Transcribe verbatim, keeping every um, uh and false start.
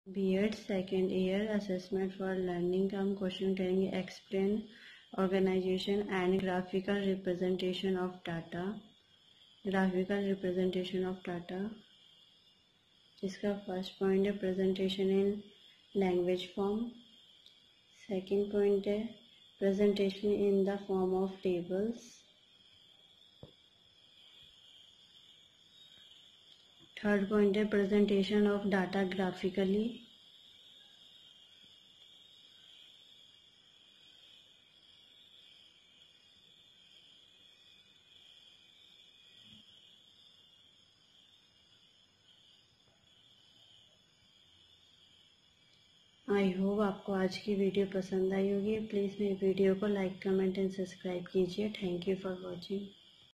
B.ed second year assessment for learning का हम question करेंगे। Explain organization and graphical representation of data. Graphical representation of data, इसका first point है presentation in language form. Second point है presentation in the form of tables. Third point है presentation of data graphically. I hope आपको आज की video पसंद आई होगी। Please मेरी वीडियो को लाइक, कमेंट एंड सब्सक्राइब कीजिए। Thank you for watching.